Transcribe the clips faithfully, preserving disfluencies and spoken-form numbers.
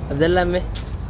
عبد الله مي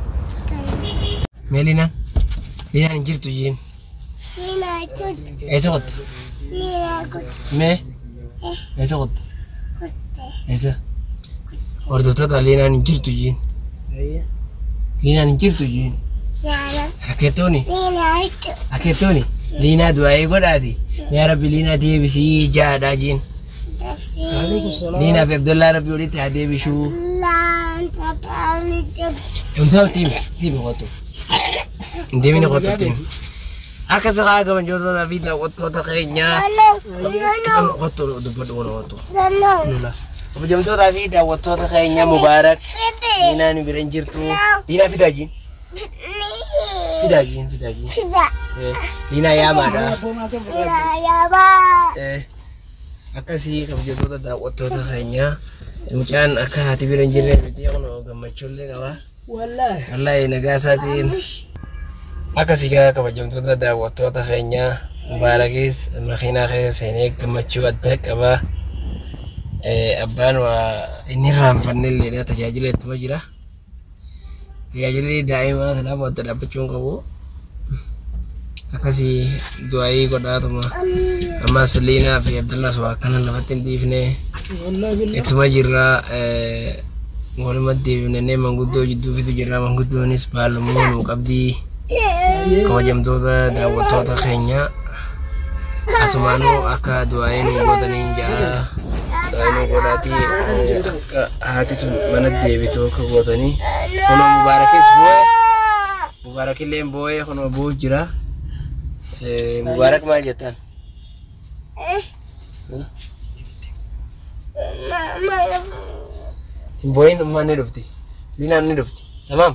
ميلينا لينا نجير تجين لينا كنت ايش قط لينا كنت مي ايش قط كنت ايش وردو تطلع لينا نجير تجين لينا نجير تجين نعم حكيتوني لينا كنت حكيتوني لينا دعائي قراتي يا ربي لينا دي بسي جادا جين نفسي لينا في عبد الله ربي وليت هدي بشو لا أنت تعالي تبكي انت تيم تيم قطو انت مين قطو تيم أكثر حاجة من جوزة دافيد قطو تخينيا قطو دبر وانا قطو لا وبجمع دافيد قطو تخينيا مبارك لينا نبرنجرتو لينا في داجين في داجين في داجين لينا يا مادا يا با akasi kabajatoota daawwattoota keenya mucaan akka haati bira hin jirre miti yoo gammachuullee qaba wallahi wallahi nagaa isaatiin akasi gaa kabajamtoota daawwattoota keenya mubaarakees makiinaa keessa seenee gammachuu adda qaba abbaan waa inni raanfannellee tajaajila ittuma jira tajaajilli daa'imaa kanaaf wadda dhaabbachuun qabu akasi du'aayii godhaatuma amma Saliinaa fi Abdullah waa kana lafatti hin dhiifne ittuma jirra walumatti deebinee manguddoo jidduu fitu jirra manguddoonis baalummoo nuu qabdii kabajamtoota daawwattoota keenya asumaanuu akka du'aayii nuu godhaniin ja'a du'aayii nuu godhaatii akka haati sun mana deebitu akka gootanii kunoo mubaarakis boo'e mubaarakillee boo'e kunoo bu'u jira مبارك ما جتان بوين ما نرفتي لينا نرفتي تمام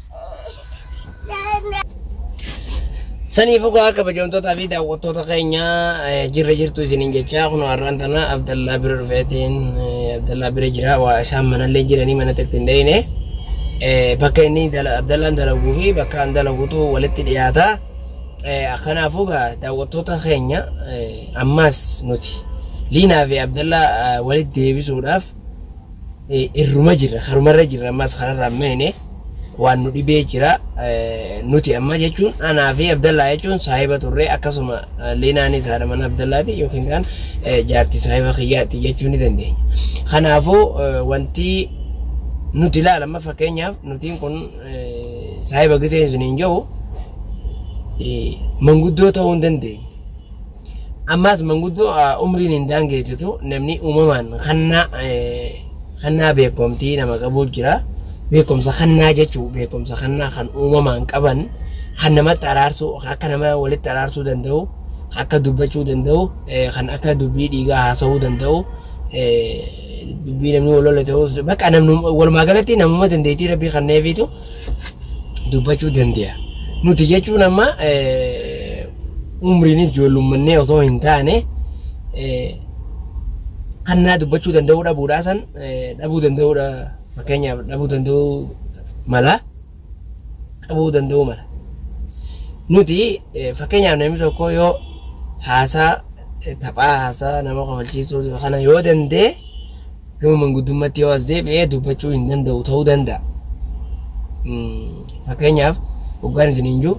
سني فوق هكا بجومتو تافي داوتو تخينيا جير جيرتو سنين جيتشا كنو أرانتنا عبد الله بير رفيتين عبد الله بير جرا وشام من اللي جراني من تكتندينه بكيني عبد الله دلغو في بكان دلغو تو ولت دياتا أخنا فوقها دعوتوتا خينيا أماس نوتي لينا في عبد الله ولد ديفيس وراف الرمجر خرمرجر أماس خرر رمينه وانو دي بيجرا نوتي أما جيتون أنا في عبد الله جيتون صاحبة الرئي أكسوما لينا ني سارة من عبد الله دي يمكن كان جارتي صاحبة خياتي جيتوني دندي خنا فو وانتي نوتي لا لما فكينيا نوتي نكون صاحبة قسين سنين جو manguddoo ta'uu hin dandeenye ammas manguddoo umriin hin daangeessitu namni uumamaan kannaa kannaa beekumtii nama qabu jira beekumsa kannaa jechuu beekumsa kannaa kan uumamaan qaban kan namatti araarsuu akka nama walitti araarsuu danda'u akka dubbachuu danda'u kan akka dubbii dhiigaa haasa'uu danda'u dubbii namni walola ta'uu bakka namni walumaa galatti namuma dandeettii rabbii kanneefitu dubbachuu danda'a. nuti jechuun amma umriinis ijoollummaannee osoo hin taane kannaa dubbachuu danda'uu dhabuudhaa san dhabuu danda'uudha fakkeenyaaf dhabuu danda'uu mala qabuu danda'uu mala nuti fakkeenyaaf namni tokko yoo haasaa taphaa haasaa nama kofalchiisuu kana yoo danda'e gama manguddummaatti yoo as deebi'ee dubbachuu hin danda'u ta'uu danda'a fakkeenyaaf وقال زنينجو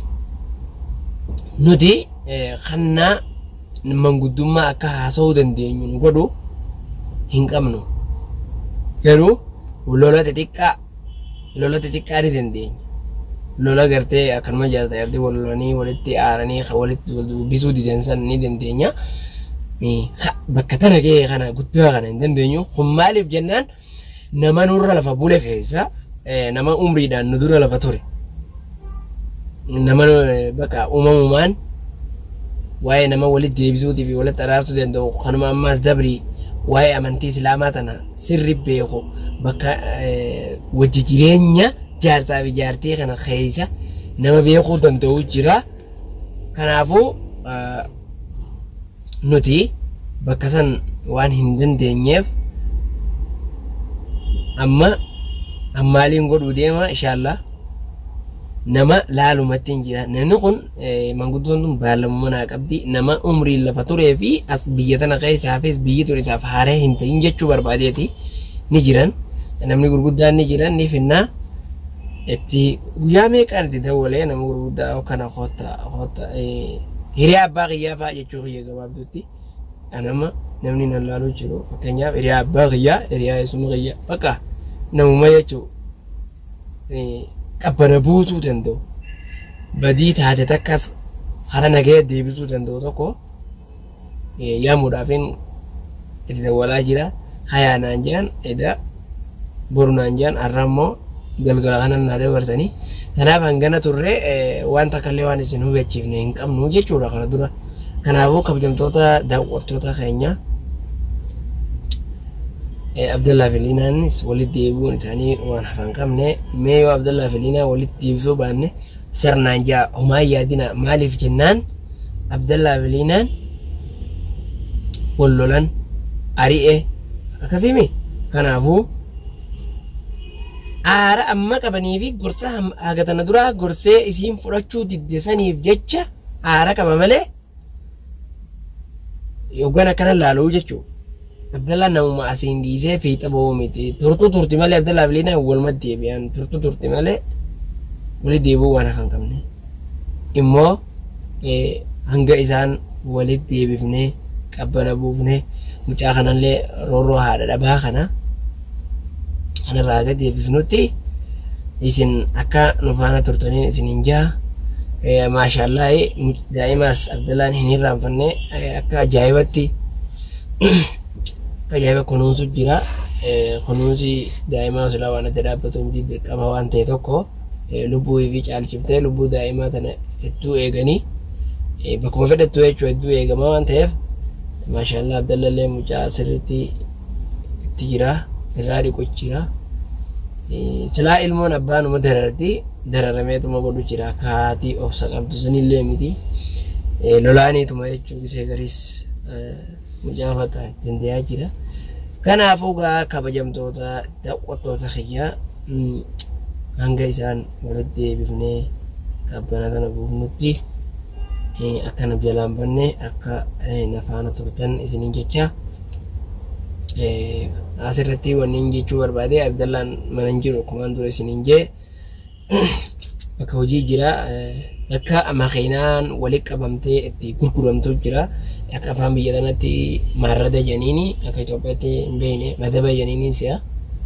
نودي خنا من قدوم ما أكها سودن دي نقولو هنكمنو كرو ولولا تتيكا لولا تتيكا دي دن دي لولا قرتي أكن ما جرت يرتي ولوني ولتي آرني خولت بيسو دي دنسان ني دن دينيا مي بكتنا كي خنا قدوها خنا دن دينيو خمالي بجنان نما نور لفا بولي فيسا نما عمري دان ندور لفا توري nama bakka uumamumaan waa'ee nama walitti deebisuutii fi walitti araarsuu danda'u kanuma ammaas dabrii waa'ee amantii islaamaa tana sirri beeku bakka wajji jireenya jaarsaa fi jaartii kana keessa nama beekuu danda'u jira kanaafuu nuti bakka san waan hin dandeenyeef amma ammaaliin godhuu deema inshaallah nama laalumatti hin jira namni kun manguddoon tun baalamummaa qabdi nama umrii lafa turee fi as biyya tana keessaafis biyyi ture isaaf haaree hin ta'in jechuu barbaadeeti ni jiran namni gurguddaan ni jiran ni finna itti guyyaa meeqaan itti dawalee nama gurguddaa kana qoota qoota hiriyaa abbaa kiyyaa fa'aa jechuu kiyya gabaabduutti anama namni nan laaluu jiru fakkeenyaaf hiriyaa abbaa kiyyaa hiriyaa isuma kiyyaa bakka namuma jechuu qabbana buusuu danda'u badii taate takkas hara nagee deebisuu danda'u tokko yaamuudhaafin itti dawalaa jira hayaa naan jedhan edaa boru naan jedhan har'a immoo galgala kanan naa dabarsanii kanaaf hangana turre wanta kallee waan isin hubachiifne hin qabnu jechuudha kana dura kanaafuu kabajamtoota daawwattoota keenya Abdallah fi Liinaanis walitti deebi'uun isaanii waan hafan qabne mee yoo Abdallah fi Liinaa walitti deebisuu baanne sirnaan jaa homaa yaadina maaliif jennaan Abdallah fi Liinaan wal lolan ari'e akkasimi kanaafuu aara amma qabanii fi gorsa hagatana dura gorsee isiin fudhachuu diddesaniif jecha aara qaba malee yookaan akkana laaluu jechuudha. Abdallah namuma asiin dhiisee fiixa ba'uu miti turtu turti malee Abdallah fi Liinaa waluma deebi'an turtu turti malee wali deebi'uu waan hafan qabne immoo hanga isaan walitti deebifnee qabbana buufnee mucaa kanallee roorroo haadha dhabaa kana kanarraa gad deebifnutti isin akka nu faana turtaniin isin hin jaa maashaallah daa'imaas Abdallaan hin irraanfanne akka ajaa'ibatti akka ajaa'iba kunuunsu jira kunuunsi daa'imaa silaa waan adda dhaabbatu miti dirqama waan ta'e tokko lubbuu fi caalchiftee lubbuu daa'imaa tana hedduu eeganii bakkuma fedhattu jechuu hedduu eegamaa waan ta'eef maashaallah Abdallallee mucaa sirriitti itti jira irraa dhiqu jira silaa ilmoon abbaanuma dararti dararameetuma godhu jira kaatii obsa qabdu sanillee miti lolaaniituma jechuu gisee gariis mucaa fakkaan dandeeyaa jira kanaafuu gaa kabajamtoota daawwattoota kiyyaa hanga isaan walitti deebifnee qabbana tana buufnutti akka naf jalaan banne akka nafaana turtan isiniin jecha asirratti wanni jechuu barbaade Abdallaan mana hin jiru kumaan dura isiniin jee bakka hojii jira akka makiinaan walitti qabamtee itti gurguramtu jira akka afaan biyya kanatti maarrada janiini akka Itoophiyaatti hin beekne madaba janiini si'a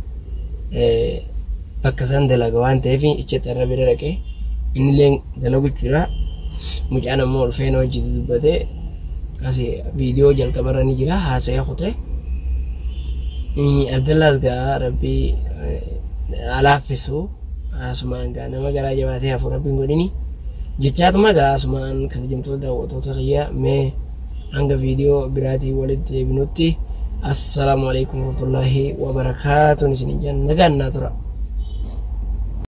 bakka isaan dalaga waan ta'eef ichatti irra bira dhaqee innillee dalagu jira mucaan ammoo ulfeena hojjetu dubbate asii viidiyoo jalqabarra ni jira haasa'ee kutee Abdallaas gaa rabbii alaaffisu asumaan gaa nama garaa jabaatee hafu rabbiin godhini jechaatuma gaa asumaan kabajamtoota daawwattoota kiyyaa mee hanga viidiyoo biraatii walitti deebinutti assalaamu alaikum warahmatullaahi wabarakaatuh isin nagaan naa tura.